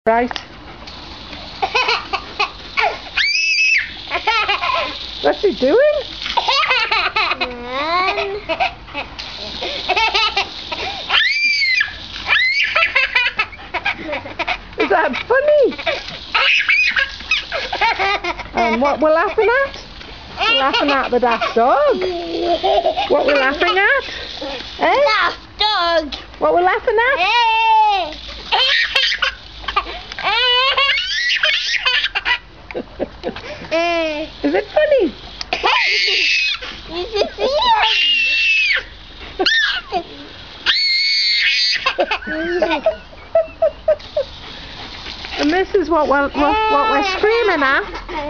Right. What's he doing? Is that funny? And what we're laughing at? We're laughing at the daft dog. What we're laughing at? Eh? Daft dog. What we're laughing at? Is it funny? You should see him. And this is what we're screaming at.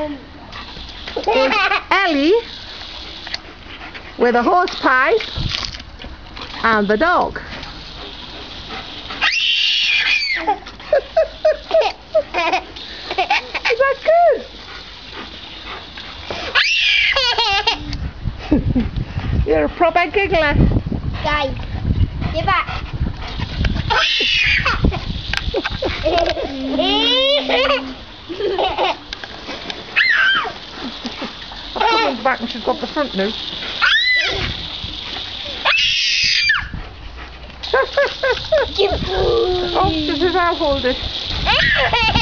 Is Ellie with a horse pipe and the dog. Is that good? You're a proper giggler. Guys, give back. Comes back and she's got the front now. Oh, this is how hold it.